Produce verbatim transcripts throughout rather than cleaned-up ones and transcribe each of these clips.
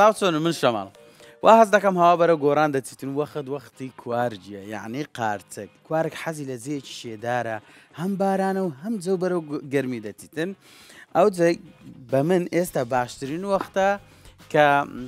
سڵاو چۆن من شەماڵ وا هەز دەکەم هەوا بەرە گۆڕان دەچیتن وەخت وەختی کوارجیە یعنی قارچک کوارێک حەزی لە جێیەکی شێدارە هەم بارانە و هەم جەو بەرەو گەرمی دەچیتن ئەو جێ بە من ئێستا باشترین وەختە کە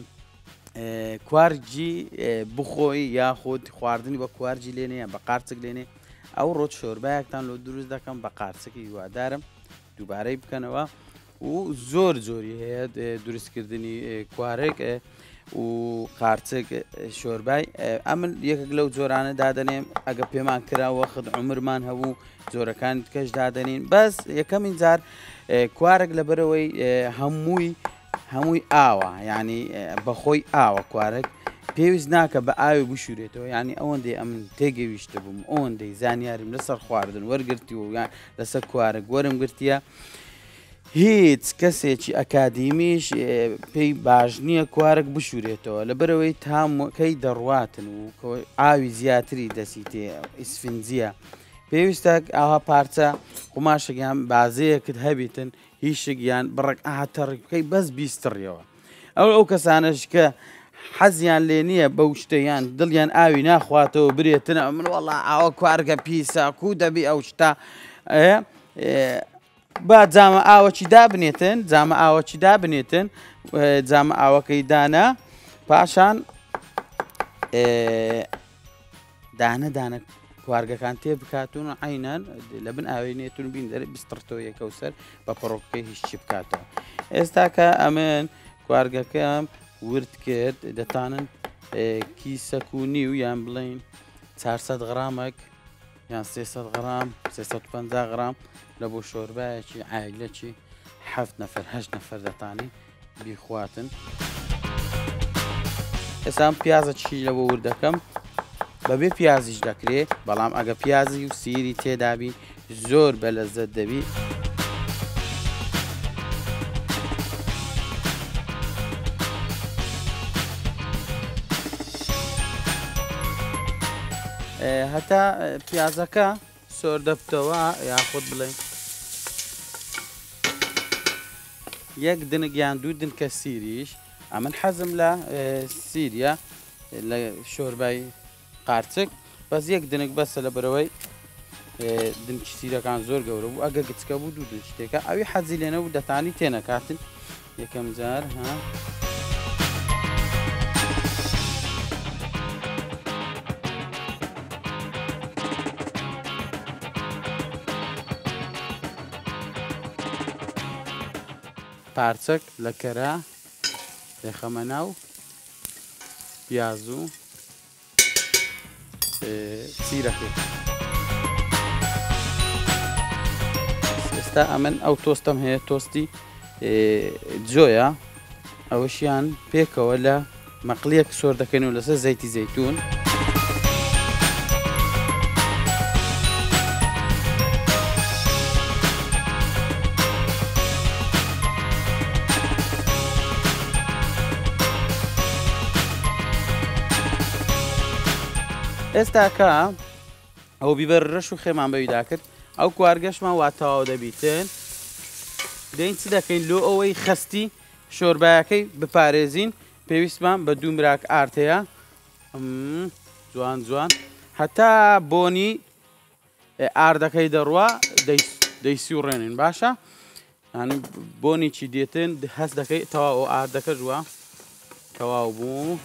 کوارجی بخۆی یاخود خواردنی بە کوارجی لێنێ بە قارچک لێنێ ئەو ڕۆژ شۆربایەکتان لۆ دروست دەکەم بە قارچکی هیوادارم دووبارەی بکەنەوە و زۆر زۆری هەیە دروستکردنی کوارێک و قارچک شۆربای ئەمن یەکێک لەو جۆرانە دادەنێم ئەگە پێمان کرا وەخت عمرمان هەبوو جۆرەکان کەش دادەنین بەس یەکەمین جار کوارێک لەبەرەوەی هەمووی هەمووی ئاوە ینی بەخۆی ئاوە کوارێک پێویست ناکە بە ئاوی بشورێتەوە ینی ئەوەندەی ئەمن تێگەویشتە بووم ئەوەندەی زانیاریم لەسەر خواردن وەرگرتی و یان لەسەر کوارێک وەرم گرتیە هیچ کەسێکی ئەکادیمیش پێی باش نییە کوارێک بشورێتەوە لەبەرەوەی تامکەی دەڕواتن و ئاوی زیاتری دەسی تێ ئیسفنجیە پێویستە ئاها پارچە قوماشێکیان بازەیەکت هەبیتن هیچشێکیان بڕێک ئاهاتەڕکەی بەس بیستڕیەوە ئەو ئەو کەسانش کە حەزیان لێ نییە بەو شتەیان دڵیان ئاوی ناخواتەوە برێتنە من وەڵا ئاوە کوارگە پیسە کو دەبی ئەو شتا با جامە ئاوەکی دابنێتن جامە ئاوەکی دابنێتن جامە ئاوەکەی دانا پاشان دانە دانە کوارگەکان تێ بکاتون عینان لە بن ئاوی نێتون بین دەرە بیستڕتەوە یەکەو سەر بە پڕۆکەکەی هیچی بکاتەوە ئێستا کە ئەمن کوارگەکەم ورد کرد دەتانن کیسەک و نیو یان بڵین چارسەد غرامێک یان سێسەد غرام سێسەد و پەنجا غرام لە بۆ شۆربایەکی عایلەکی حەفت نەفەر هەشت نەفەر دەتانی بیخواتن ئێستا پیازەکی لەبۆ وردەکەم بەبێ پیازیش دەکرێت بەڵام ئەگە پیازی و سیری تێدابی زۆر بە لەزەت دەبی هەتا پیازەکە سۆر دەبتەوە یاخود بڵێن یەک دنگ یان دوو دن کە سیریش ئەمن حەزم لە سیریە لە شۆربای قارچک بەس یەک دنگ بەسە لە بەرەوەی دنکی سیرەکان زۆر گەورە بوو ئەگە گچکە بوو دوو دن شتێکە ئەوی حەزی لێنە و دەتانی تێنەکاتن یەکەم جار ها پارچەک لە کەرا دەخەمە ناو پیاز و سیرەکە ئێستا ئەمن ئەو تۆستەم هەیە تۆستی جۆیە ئەوەشیان پێکەوە لە مەقلەیەک سۆر دەکەن و لەسەر زەیتی زەیتون ئێستا کە ئەو بیبەر ڕەش و خێمان بەویدا کرد ئەو کوارگەشمان وا تەواو دەبیتن دەین چ دەکەین لۆ ئەوەی خەستی شۆربایەکەی بپارێزین پێویستمان بە دوو مراک ئارتەیە جوان جوان هەتا بۆنی ئاردەکەی دەڕوا دەیسی و ڕێنین باشە ینی بۆنیی دێتن هەست دەکەی تەواو ئەو ئاردەکە ژوە تەواو بوو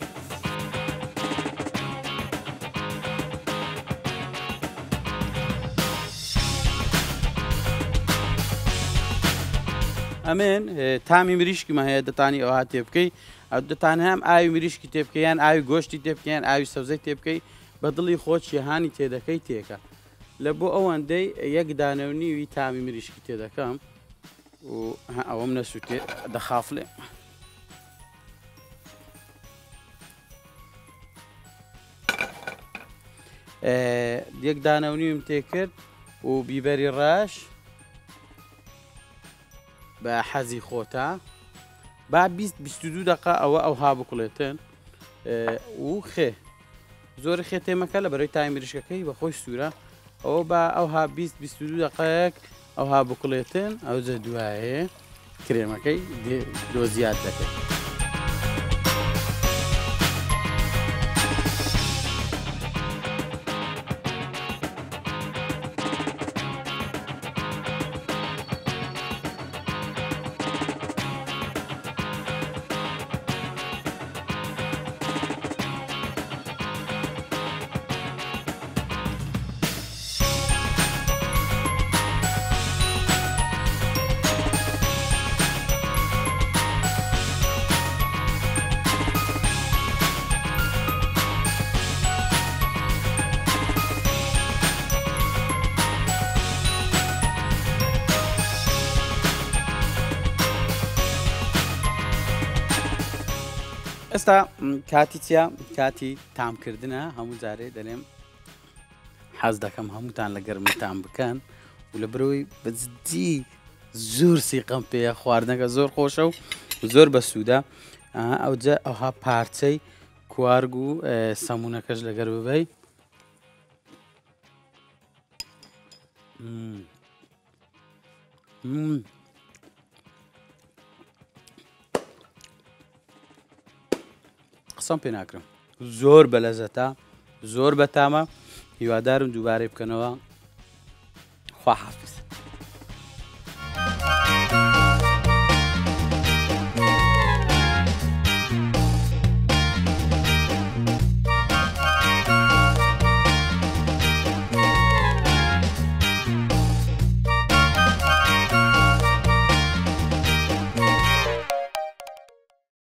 ئەمێن تامی مریشکمە هەیە دەتانی ئەوها تێ بکەی ئەو دەتان هەم ئاوی مریشکی تێ بکەیان ئاوی گۆشتی تێ بکەیان ئاوی سەوزەی تێ بکەی بە دڵی خۆت شێهانی تێدەکەی تێکە لە بۆ ئەوەندەی یەک دانەونیوی تامی مریشکی تێدەکەم و ئەوەم نەسووتێ دەخافڵێ یەک دانەونیم تێ کرد و بیبەری ڕەش بە حەزی خۆتە با بیست بیست و دوو دقە ئەوە ئەوها بکوڵێتن و خێ زۆر خێ تێمەکە لە بەرەوەی تای مریشکەکەی بە خۆی سوورە ئەوە بە ئەوها بیست بیست و دوو دقەیەک ئەوها بکوڵێتن ئەو جە دوایێ کرێمەکەی دۆ زیاد دەکەێت ئێستا کاتی چیا کاتی تامکردنە هەموو جارێ دەڵێم حەز دەکەم هەمووتان لە گەرمتان بکەن و لە برەوەی بەجددی زۆر سیقەم پێەیە خواردنەکە زۆر خۆشە و زۆر بە سوودە ئەوجا ئەوها پارچەی کوارگ و سەمونەکەش لەگەر ببەی قسەم پێ ناکرم زۆر بە لەزەتە زۆر بەتامە هیوادارم دووبارەی بکەنەوە خوا حافظ.